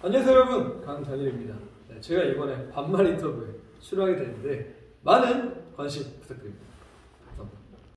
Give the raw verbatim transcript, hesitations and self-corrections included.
안녕하세요 여러분, 강단일입니다. 네, 제가 이번에 반말 인터뷰에 출연하게 됐는데 많은 관심 부탁드립니다.